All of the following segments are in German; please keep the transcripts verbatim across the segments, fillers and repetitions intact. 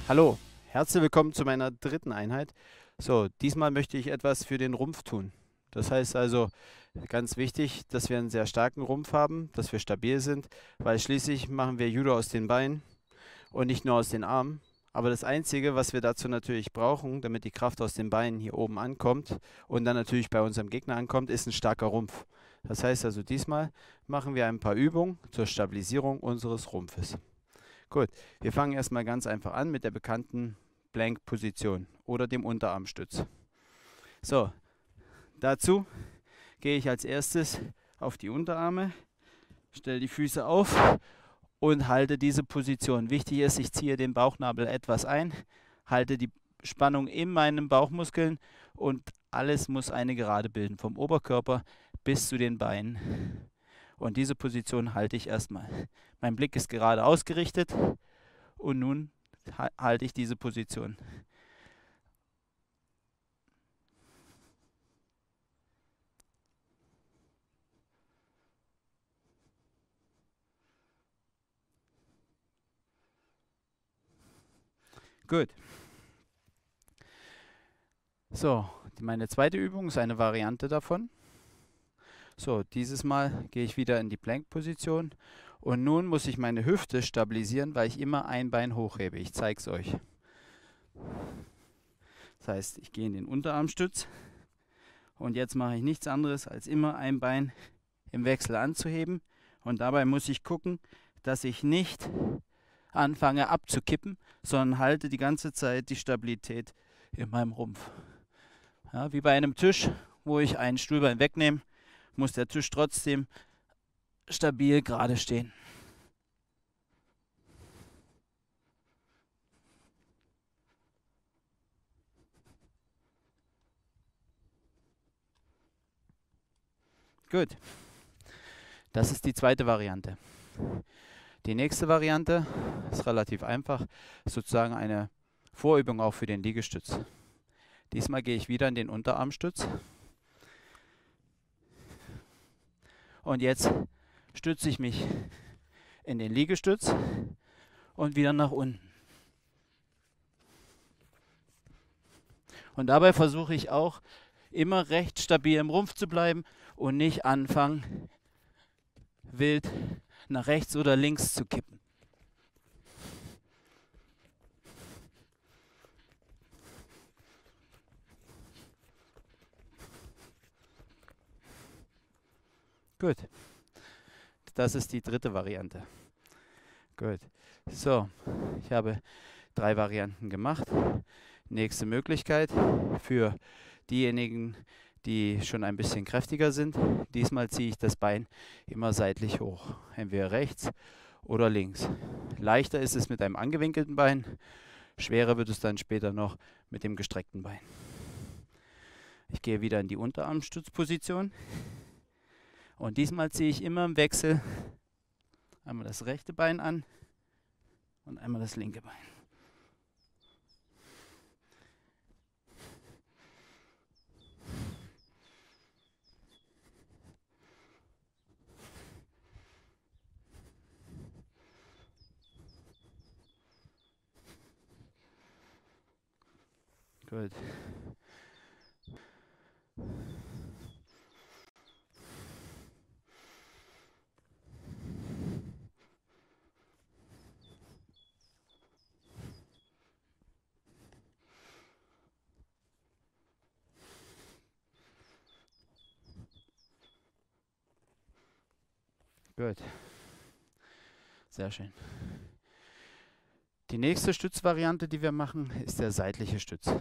Hallo, herzlich willkommen zu meiner dritten Einheit. So, diesmal möchte ich etwas für den Rumpf tun. Das heißt also, ganz wichtig, dass wir einen sehr starken Rumpf haben, dass wir stabil sind, weil schließlich machen wir Judo aus den Beinen und nicht nur aus den Armen. Aber das Einzige, was wir dazu natürlich brauchen, damit die Kraft aus den Beinen hier oben ankommt und dann natürlich bei unserem Gegner ankommt, ist ein starker Rumpf. Das heißt also, diesmal machen wir ein paar Übungen zur Stabilisierung unseres Rumpfes. Gut, wir fangen erstmal ganz einfach an mit der bekannten Plank-Position oder dem Unterarmstütz. So, dazu gehe ich als erstes auf die Unterarme, stelle die Füße auf und halte diese Position. Wichtig ist, ich ziehe den Bauchnabel etwas ein, halte die Spannung in meinen Bauchmuskeln und alles muss eine Gerade bilden, vom Oberkörper bis zu den Beinen. Und diese Position halte ich erstmal. Mein Blick ist gerade ausgerichtet und nun halte ich diese Position. Gut. So, meine zweite Übung ist eine Variante davon. So, dieses Mal gehe ich wieder in die Plank-Position und nun muss ich meine Hüfte stabilisieren, weil ich immer ein Bein hochhebe. Ich zeige es euch. Das heißt, ich gehe in den Unterarmstütz und jetzt mache ich nichts anderes, als immer ein Bein im Wechsel anzuheben und dabei muss ich gucken, dass ich nicht anfange abzukippen, sondern halte die ganze Zeit die Stabilität in meinem Rumpf. Ja, wie bei einem Tisch, wo ich ein Stuhlbein wegnehme, muss der Tisch trotzdem stabil gerade stehen. Gut, das ist die zweite Variante. Die nächste Variante ist relativ einfach, sozusagen eine Vorübung auch für den Liegestütz. Diesmal gehe ich wieder in den Unterarmstütz und jetzt stütze ich mich in den Liegestütz und wieder nach unten. Und dabei versuche ich auch immer recht stabil im Rumpf zu bleiben und nicht anfangen, wild nach rechts oder links zu kippen. Gut, das ist die dritte Variante. Gut, so, ich habe drei Varianten gemacht. Nächste Möglichkeit für diejenigen, die schon ein bisschen kräftiger sind. Diesmal ziehe ich das Bein immer seitlich hoch, entweder rechts oder links. Leichter ist es mit einem angewinkelten Bein, schwerer wird es dann später noch mit dem gestreckten Bein. Ich gehe wieder in die Unterarmstützposition und diesmal ziehe ich immer im Wechsel einmal das rechte Bein an und einmal das linke Bein. Gut. Gut. Sehr schön. Die nächste Stützvariante, die wir machen, ist der seitliche Stütz.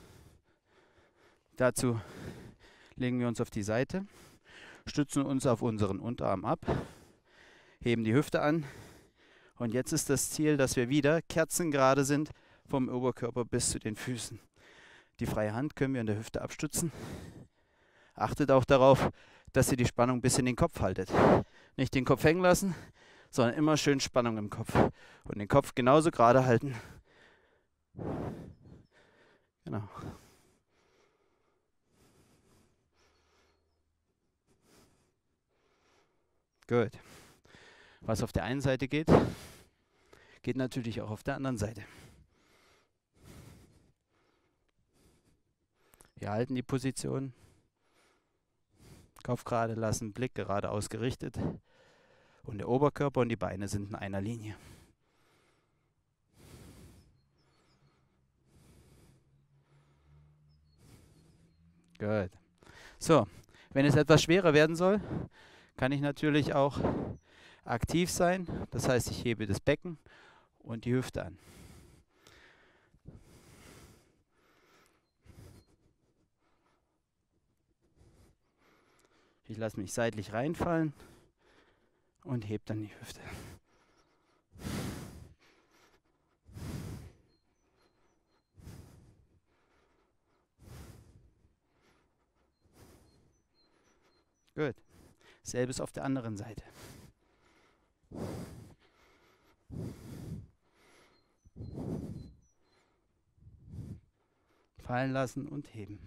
Dazu legen wir uns auf die Seite, stützen uns auf unseren Unterarm ab, heben die Hüfte an und jetzt ist das Ziel, dass wir wieder kerzengerade sind vom Oberkörper bis zu den Füßen. Die freie Hand können wir in der Hüfte abstützen. Achtet auch darauf, dass ihr die Spannung bis in den Kopf haltet. Nicht den Kopf hängen lassen, sondern immer schön Spannung im Kopf. Und den Kopf genauso gerade halten. Genau. Gut. Was auf der einen Seite geht, geht natürlich auch auf der anderen Seite. Wir halten die Position. Kopf gerade lassen, Blick gerade ausgerichtet. Und der Oberkörper und die Beine sind in einer Linie. Gut. So, wenn es etwas schwerer werden soll, kann ich natürlich auch aktiv sein. Das heißt, ich hebe das Becken und die Hüfte an. Ich lasse mich seitlich reinfallen und hebe dann die Hüfte. Gut. Selbes auf der anderen Seite. Fallen lassen und heben.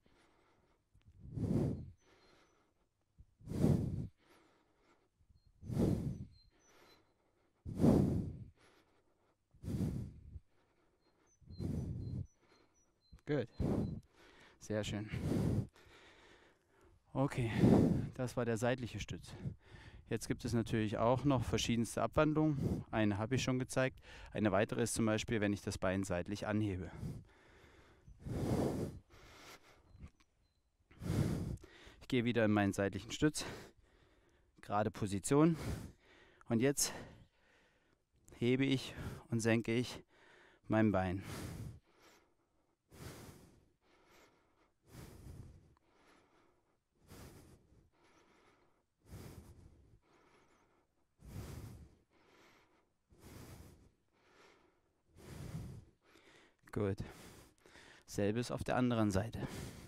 Gut. Sehr schön. Okay, das war der seitliche Stütz. Jetzt gibt es natürlich auch noch verschiedenste Abwandlungen. Eine habe ich schon gezeigt. Eine weitere ist zum Beispiel, wenn ich das Bein seitlich anhebe. Ich gehe wieder in meinen seitlichen Stütz. Gerade Position. Und jetzt hebe ich und senke ich mein Bein. Gut. Selbes auf der anderen Seite.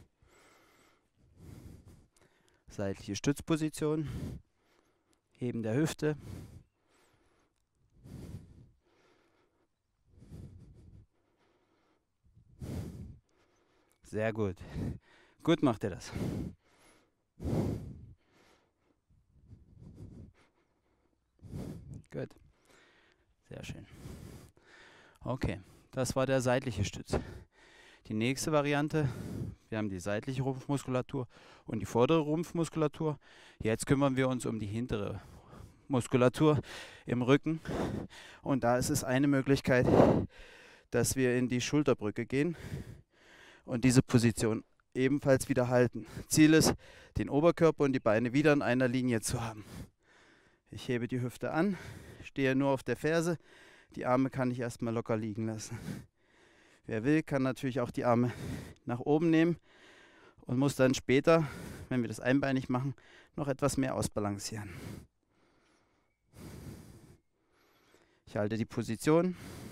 Seitliche Stützposition. Heben der Hüfte. Sehr gut. Gut macht ihr das. Gut. Sehr schön. Okay, das war der seitliche Stütz. Die nächste Variante, wir haben die seitliche Rumpfmuskulatur und die vordere Rumpfmuskulatur. Jetzt kümmern wir uns um die hintere Muskulatur im Rücken. Und da ist es eine Möglichkeit, dass wir in die Schulterbrücke gehen und diese Position ebenfalls wieder halten. Ziel ist, den Oberkörper und die Beine wieder in einer Linie zu haben. Ich hebe die Hüfte an, stehe nur auf der Ferse, die Arme kann ich erstmal locker liegen lassen. Wer will, kann natürlich auch die Arme nach oben nehmen und muss dann später, wenn wir das einbeinig machen, noch etwas mehr ausbalancieren. Ich halte die Position.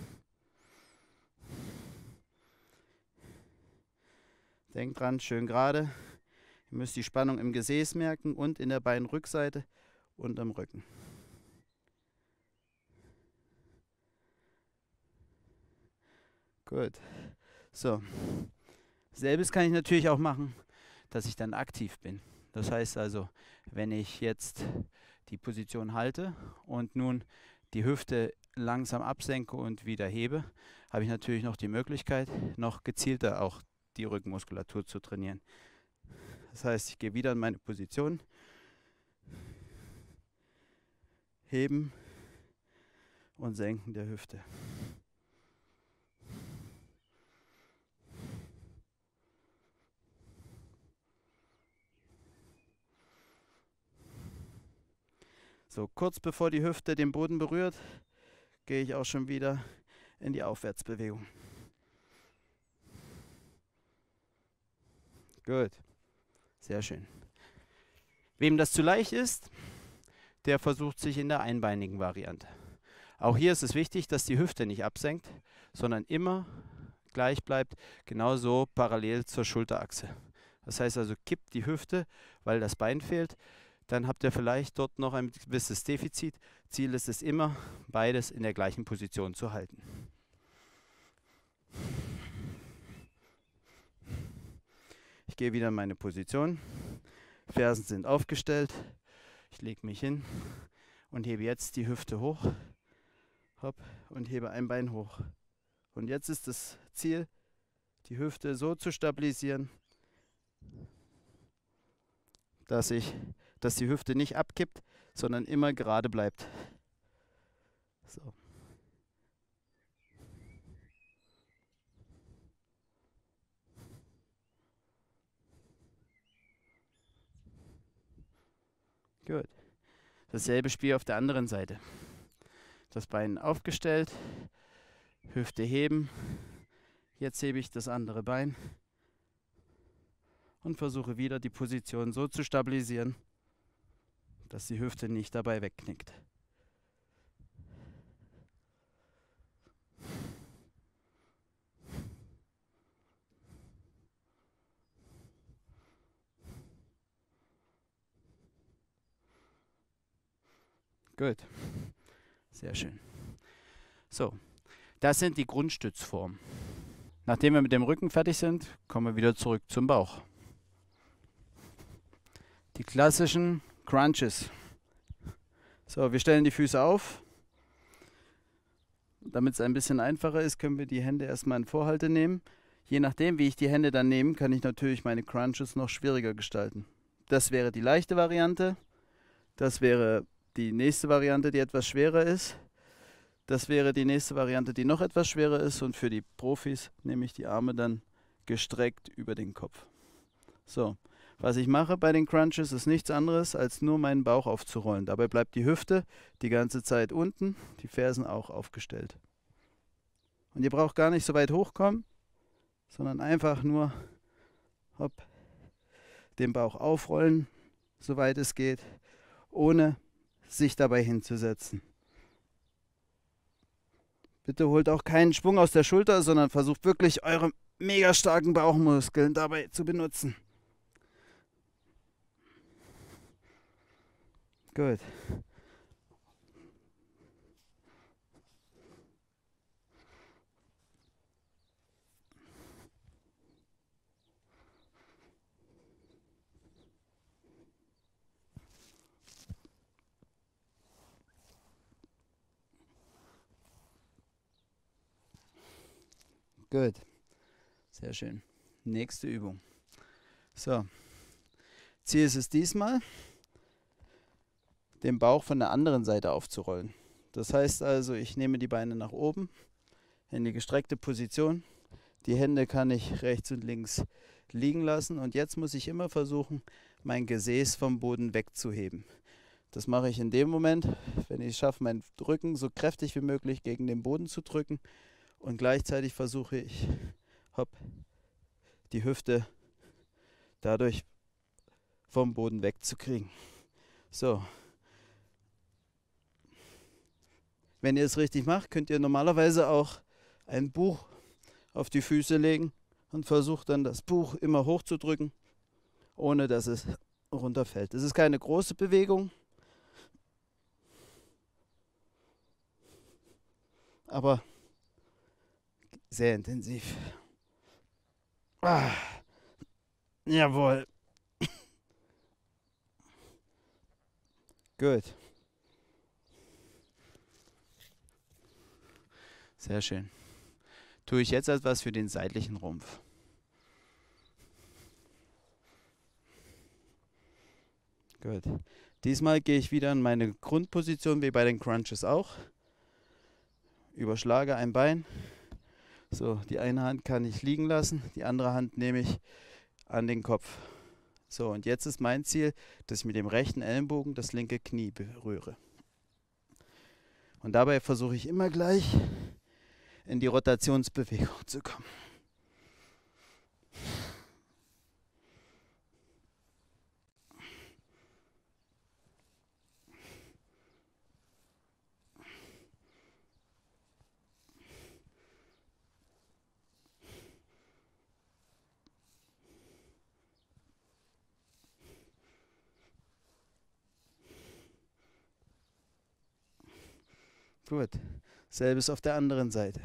Denkt dran, schön gerade. Ihr müsst die Spannung im Gesäß merken und in der Beinrückseite und am Rücken. Gut. So. Selbes kann ich natürlich auch machen, dass ich dann aktiv bin. Das heißt also, wenn ich jetzt die Position halte und nun die Hüfte langsam absenke und wieder hebe, habe ich natürlich noch die Möglichkeit, noch gezielter auch die Rückenmuskulatur zu trainieren. Das heißt, ich gehe wieder in meine Position, heben und senken der Hüfte. So, kurz bevor die Hüfte den Boden berührt, gehe ich auch schon wieder in die Aufwärtsbewegung. Gut, sehr schön. Wem das zu leicht ist, der versucht sich in der einbeinigen Variante. Auch hier ist es wichtig, dass die Hüfte nicht absenkt, sondern immer gleich bleibt, genauso parallel zur Schulterachse. Das heißt also, kippt die Hüfte, weil das Bein fehlt, dann habt ihr vielleicht dort noch ein gewisses Defizit. Ziel ist es immer, beides in der gleichen Position zu halten. Ich gehe wieder in meine Position. Fersen sind aufgestellt. Ich lege mich hin und hebe jetzt die Hüfte hoch. Hopp, und hebe ein Bein hoch. Und jetzt ist das Ziel, die Hüfte so zu stabilisieren, dass ich, dass die Hüfte nicht abkippt, sondern immer gerade bleibt. So. Gut. Dasselbe Spiel auf der anderen Seite. Das Bein aufgestellt, Hüfte heben. Jetzt hebe ich das andere Bein und versuche wieder die Position so zu stabilisieren, dass die Hüfte nicht dabei wegknickt. Gut, sehr schön. So, das sind die Grundstützformen. Nachdem wir mit dem Rücken fertig sind, kommen wir wieder zurück zum Bauch. Die klassischen Crunches. So, wir stellen die Füße auf. Damit es ein bisschen einfacher ist, können wir die Hände erstmal in Vorhalte nehmen. Je nachdem, wie ich die Hände dann nehme, kann ich natürlich meine Crunches noch schwieriger gestalten. Das wäre die leichte Variante. Das wäre die nächste Variante, die etwas schwerer ist. Das wäre die nächste Variante, die noch etwas schwerer ist. Und für die Profis nehme ich die Arme dann gestreckt über den Kopf. So, was ich mache bei den Crunches ist nichts anderes, als nur meinen Bauch aufzurollen. Dabei bleibt die Hüfte die ganze Zeit unten, die Fersen auch aufgestellt. Und ihr braucht gar nicht so weit hochkommen, sondern einfach nur hopp, den Bauch aufrollen, soweit es geht, ohne sich dabei hinzusetzen. Bitte holt auch keinen Schwung aus der Schulter, sondern versucht wirklich eure mega starken Bauchmuskeln dabei zu benutzen. Gut. Gut. Sehr schön. Nächste Übung. So. Ziel ist es diesmal, den Bauch von der anderen Seite aufzurollen. Das heißt also, ich nehme die Beine nach oben in die gestreckte Position. Die Hände kann ich rechts und links liegen lassen. Und jetzt muss ich immer versuchen, mein Gesäß vom Boden wegzuheben. Das mache ich in dem Moment, wenn ich es schaffe, meinen Rücken so kräftig wie möglich gegen den Boden zu drücken. Und gleichzeitig versuche ich, hopp, die Hüfte dadurch vom Boden wegzukriegen. So. Wenn ihr es richtig macht, könnt ihr normalerweise auch ein Buch auf die Füße legen und versucht dann das Buch immer hochzudrücken, ohne dass es runterfällt. Es ist keine große Bewegung, aber sehr intensiv. Ah, jawohl. Gut. Sehr schön. Tue ich jetzt etwas für den seitlichen Rumpf. Gut. Diesmal gehe ich wieder in meine Grundposition wie bei den Crunches auch. Überschlage ein Bein. So, die eine Hand kann ich liegen lassen, die andere Hand nehme ich an den Kopf. So, und jetzt ist mein Ziel, dass ich mit dem rechten Ellenbogen das linke Knie berühre. Und dabei versuche ich immer gleich in die Rotationsbewegung zu kommen. Gut, selbes auf der anderen Seite.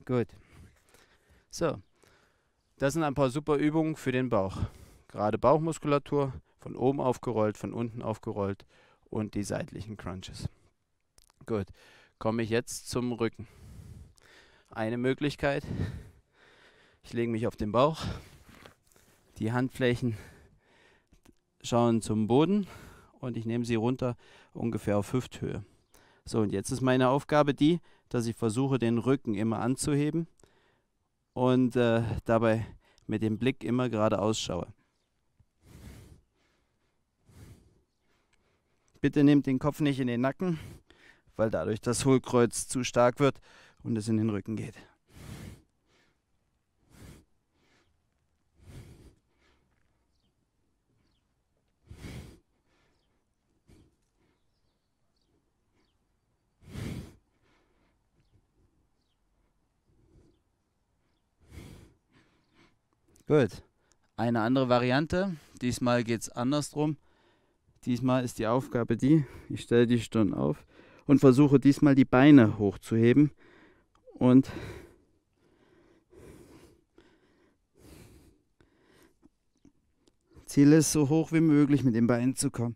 Gut. So, das sind ein paar super Übungen für den Bauch. Gerade Bauchmuskulatur, von oben aufgerollt, von unten aufgerollt und die seitlichen Crunches. Gut, komme ich jetzt zum Rücken. Eine Möglichkeit, ich lege mich auf den Bauch, die Handflächen schauen zum Boden und ich nehme sie runter ungefähr auf Hüfthöhe. So, und jetzt ist meine Aufgabe die, dass ich versuche, den Rücken immer anzuheben und äh, dabei mit dem Blick immer geradeaus schaue. Bitte nehmt den Kopf nicht in den Nacken, weil dadurch das Hohlkreuz zu stark wird und es in den Rücken geht. Gut. Eine andere Variante. Diesmal geht es andersrum. Diesmal ist die Aufgabe die, ich stelle die Stirn auf und versuche diesmal die Beine hochzuheben und Ziel ist, so hoch wie möglich mit den Beinen zu kommen.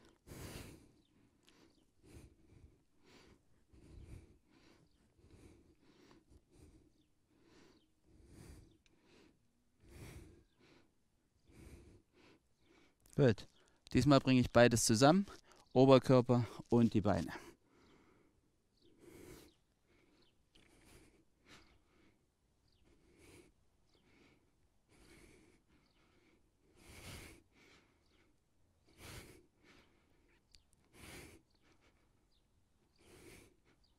Gut. Diesmal bringe ich beides zusammen, Oberkörper und die Beine.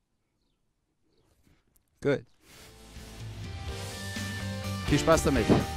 Gut. Viel Spaß damit.